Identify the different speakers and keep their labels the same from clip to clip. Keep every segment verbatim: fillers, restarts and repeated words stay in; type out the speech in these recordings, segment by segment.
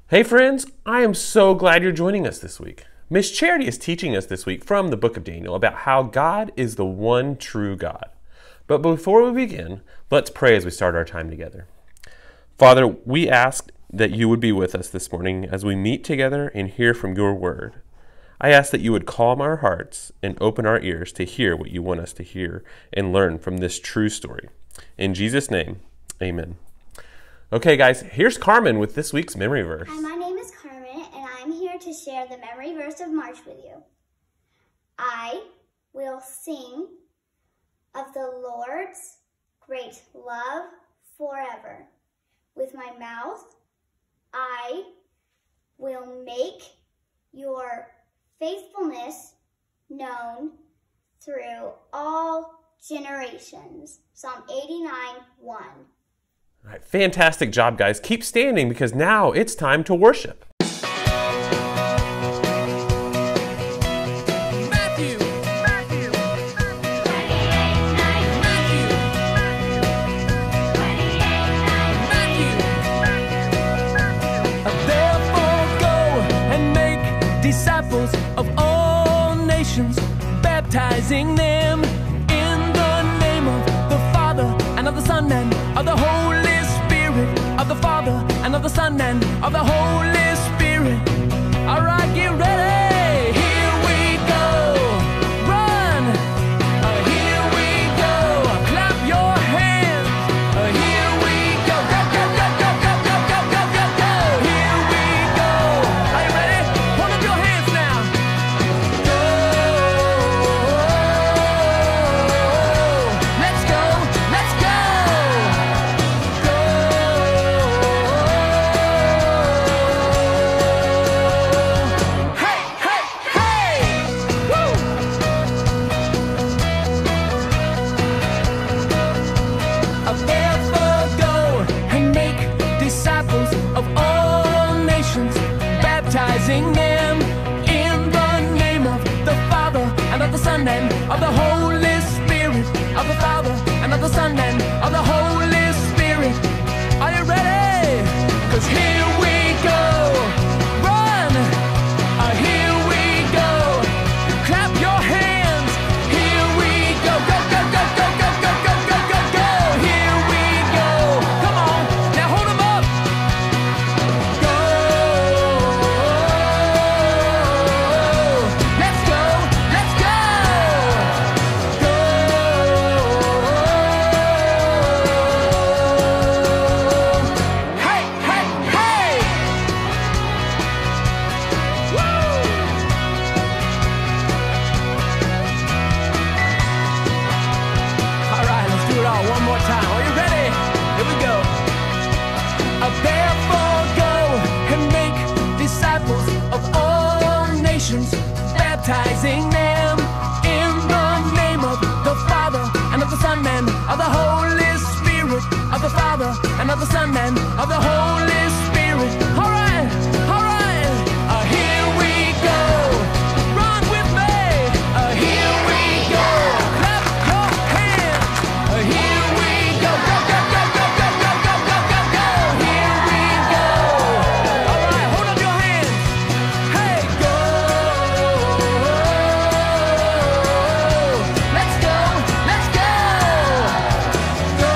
Speaker 1: Hey friends, I am so glad you're joining us this week. Miss Charity is teaching us this week from the book of Daniel about how God is the one true God. But before we begin, let's pray as we start our time together. Father, we ask that you would be with us this morning as we meet together and hear from your word. I ask that you would calm our hearts and open our ears to hear what you want us to hear and learn from this true story. In Jesus' name, amen. Okay, guys, here's Carmen with this week's memory verse.
Speaker 2: Hi, my name is Carmen, and I'm here to share the memory verse of March with you. I will sing of the Lord's great love forever. With my mouth, I will make your faithfulness known through all generations. Psalm eighty-nine, one.
Speaker 1: All right, fantastic job, guys. Keep standing because now it's time to worship.
Speaker 3: Matthew, Matthew, Matthew. Therefore go and make disciples of all nations, baptizing them in the name of the Father and of the Son and of the Holy of the Father and of the Son and of the Holy Spirit. All right, get ready. Here we go. Run. Uh, here we go. Clap your hands. Uh, here we go. Go, go, go, go, go, go, go, go, go, go. Here we go. Are you ready? Hold up your hands now. Go. Let's go. Let's go. Baptizing them in the name of the Father and of the Son and of the Holy Spirit, of the Father and of the Son and of the Holy Spirit. Are you ready? 'Cause here we go. Run. Uh, here we go. Clap your hands. Here we go. Go, go, go, go, go, go, go, go, go, go. Here we go. Come on. Now hold them up. Go. Let's go. Let's go. Go. Hey, hey, hey. Woo. All right, let's do it all one more time. Are you ready? Here we go. Uh, Therefore go and make disciples of all nations, baptizing them in the name of the Father and of the Son and of the Holy Spirit, of the Father and of the Son and of the Holy Spirit. All right, all right. Uh, here we go. Run with me. Uh, here we go. Clap your hands. Uh, here we go. Go, go, go, go, go, go, go, go, go, go. Here we go. All right, hold up your hands. Hey, go. Let's go. Let's go. Go.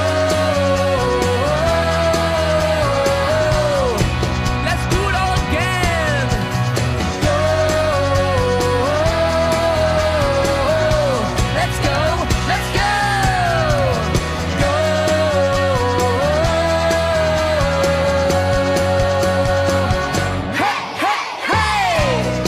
Speaker 3: Let's do it all again. Go. Let's go. Let's go. Go. Hey, hey, hey.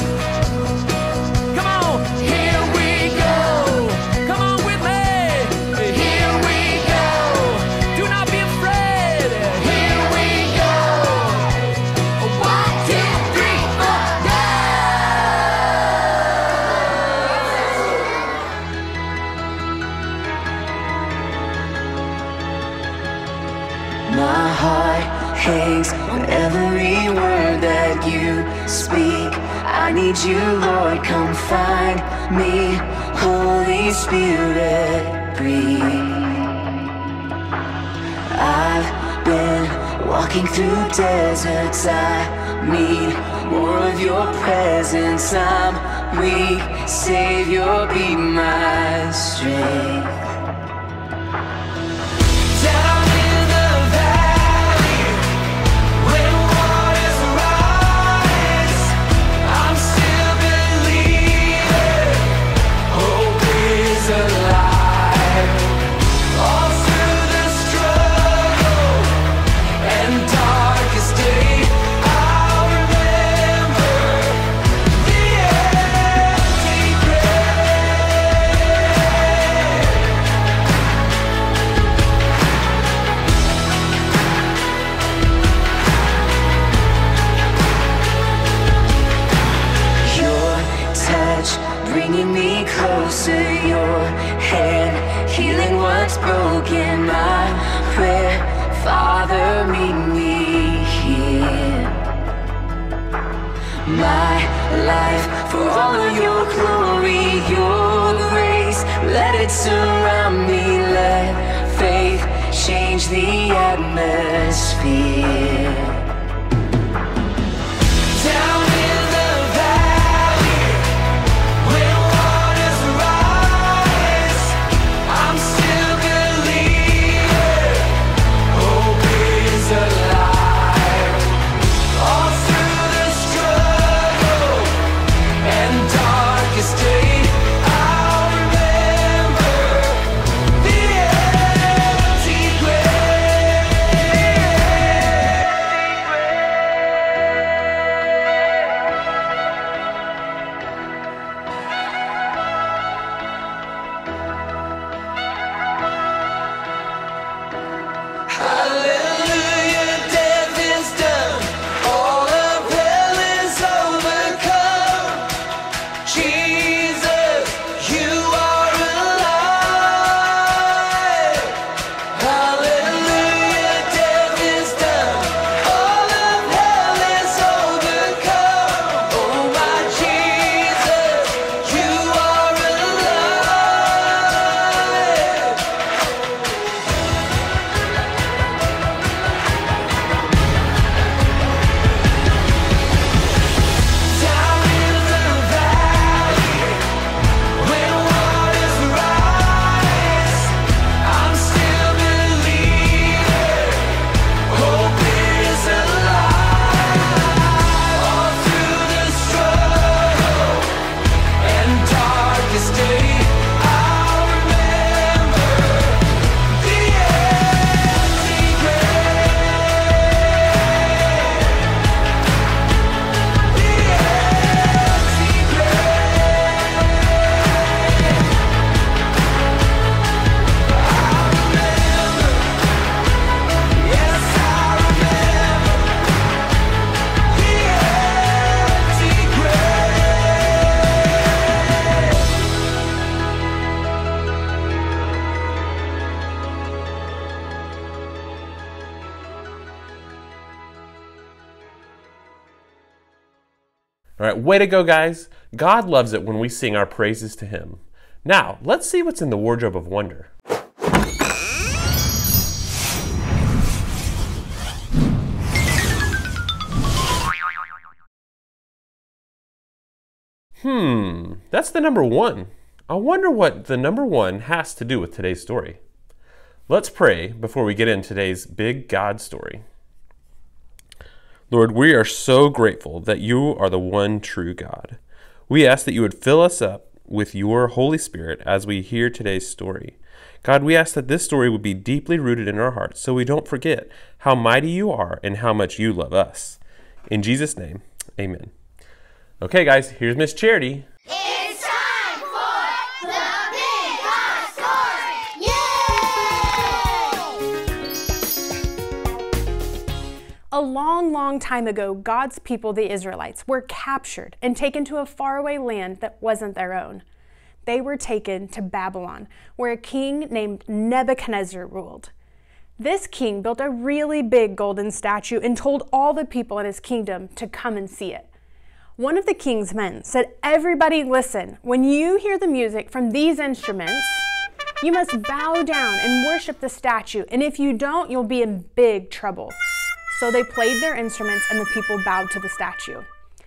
Speaker 3: Come on. Here we go. Come on with me. Here we go. Do not be afraid. Here we go. One, two, three, four, go.
Speaker 4: My heart hangs on every word that you speak. I need you, Lord, come find me. Holy Spirit, breathe. I've been walking through deserts, I need more of your presence. I'm weak, Savior, be my strength. Down in the valley, when waters rise, I'm still believing, hope is alive. All through the struggle and darkest day, I'll remember the empty grave. Your touch bringing me closer, your hand healing what's broken. My prayer, Father, meet me here. My life for all of your glory, your grace, let it surround me. Let faith change the atmosphere. Down in the valley, when waters rise, I'm still believing, hope is alive. All through the struggle and darkest day, I'll remember the empty grave. Hallelujah, death is done, all of hell is overcome. Jesus, you are alive. Hallelujah, death is done, all of hell is overcome. Oh my Jesus, you are alive. Down in the valley, when waters rise, I'm still believing, hope is alive. All through the struggle and darkest day, I'll remember the empty grave. The empty grave. Yes, I remember the empty grave.
Speaker 1: All right, way to go, guys. God loves it when we sing our praises to Him. Now, let's see what's in the wardrobe of wonder. Hmm, that's the number one. I wonder what the number one has to do with today's story. Let's pray before we get into today's big God story. Lord, we are so grateful that you are the one true God. We ask that you would fill us up with your Holy Spirit as we hear today's story. God, we ask that this story would be deeply rooted in our hearts so we don't forget how mighty you are and how much you love us. In Jesus' name, amen. Okay, guys, here's Miss Charity.
Speaker 2: It's time for the Big God Story! Yay!
Speaker 5: A long, long time ago, God's people, the Israelites, were captured and taken to a faraway land that wasn't their own. They were taken to Babylon, where a king named Nebuchadnezzar ruled. This king built a really big golden statue and told all the people in his kingdom to come and see it. One of the king's men said, "Everybody listen, when you hear the music from these instruments, you must bow down and worship the statue, and if you don't, you'll be in big trouble." So they played their instruments and the people bowed to the statue.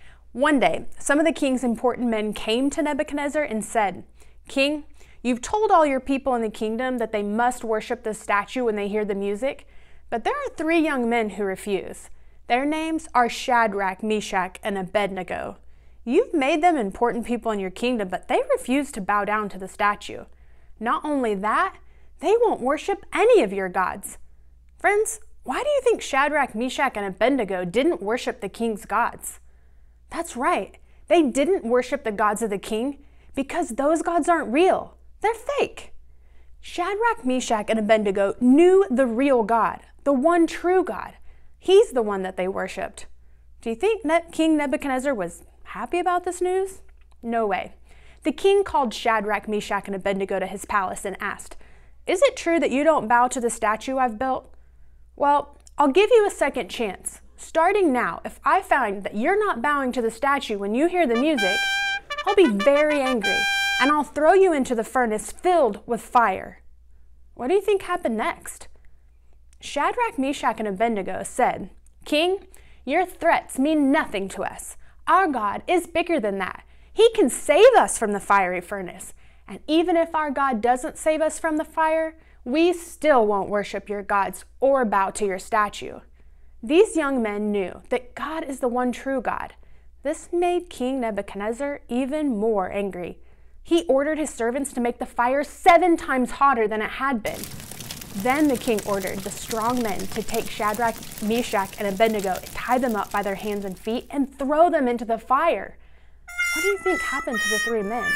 Speaker 5: One day, some of the king's important men came to Nebuchadnezzar and said, "King, you've told all your people in the kingdom that they must worship the statue when they hear the music, but there are three young men who refuse. Their names are Shadrach, Meshach, and Abednego. You've made them important people in your kingdom, but they refuse to bow down to the statue. Not only that, they won't worship any of your gods." Friends, why do you think Shadrach, Meshach, and Abednego didn't worship the king's gods? That's right. They didn't worship the gods of the king because those gods aren't real. They're fake. Shadrach, Meshach, and Abednego knew the real God, the one true God. He's the one that they worshiped. Do you think that King Nebuchadnezzar was happy about this news? No way. The king called Shadrach, Meshach, and Abednego to his palace and asked, "Is it true that you don't bow to the statue I've built? Well, I'll give you a second chance. Starting now, if I find that you're not bowing to the statue when you hear the music, I'll be very angry, and I'll throw you into the furnace filled with fire." What do you think happened next? Shadrach, Meshach, and Abednego said, "King, your threats mean nothing to us. Our God is bigger than that. He can save us from the fiery furnace. And even if our God doesn't save us from the fire, we still won't worship your gods or bow to your statue." These young men knew that God is the one true God. This made King Nebuchadnezzar even more angry. He ordered his servants to make the fire seven times hotter than it had been. Then the king ordered the strong men to take Shadrach, Meshach, and Abednego and tie them up by their hands and feet and throw them into the fire. What do you think happened to the three men?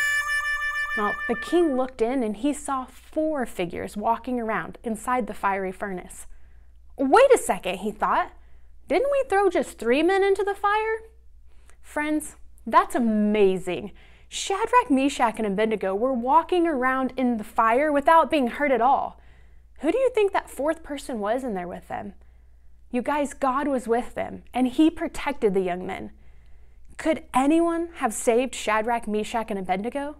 Speaker 5: Well, the king looked in and he saw four figures walking around inside the fiery furnace. Wait a second, he thought. Didn't we throw just three men into the fire? Friends, that's amazing. Shadrach, Meshach, and Abednego were walking around in the fire without being hurt at all. Who do you think that fourth person was in there with them? You guys, God was with them, and he protected the young men. Could anyone have saved Shadrach, Meshach, and Abednego?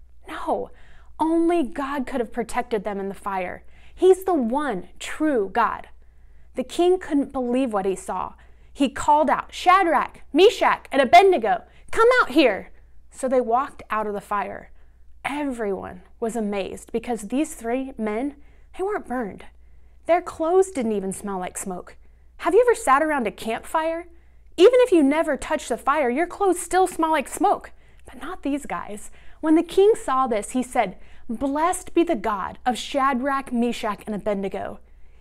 Speaker 5: No, only God could have protected them in the fire. He's the one true God. The king couldn't believe what he saw. He called out, "Shadrach, Meshach, and Abednego, come out here." So they walked out of the fire. Everyone was amazed because these three men, they weren't burned. Their clothes didn't even smell like smoke. Have you ever sat around a campfire? Even if you never touched the fire, your clothes still smell like smoke. But not these guys. When the king saw this, he said, "Blessed be the God of Shadrach, Meshach, and Abednego.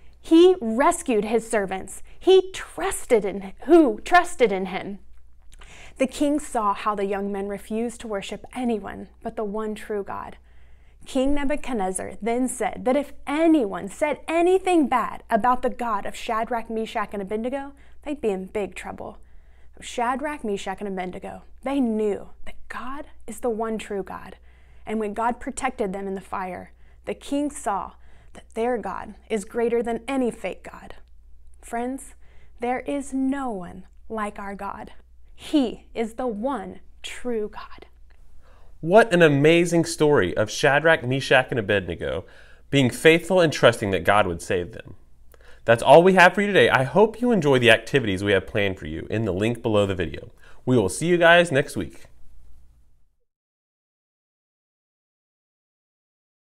Speaker 5: He rescued his servants. He trusted in who trusted in him." The king saw how the young men refused to worship anyone but the one true God. King Nebuchadnezzar then said that if anyone said anything bad about the God of Shadrach, Meshach, and Abednego, they'd be in big trouble. Shadrach, Meshach, and Abednego, they knew that God is the one true God. And when God protected them in the fire, the king saw that their God is greater than any fake God. Friends, there is no one like our God. He is the one true God.
Speaker 1: What an amazing story of Shadrach, Meshach, and Abednego being faithful and trusting that God would save them. That's all we have for you today. I hope you enjoy the activities we have planned for you in the link below the video. We will see you guys next week.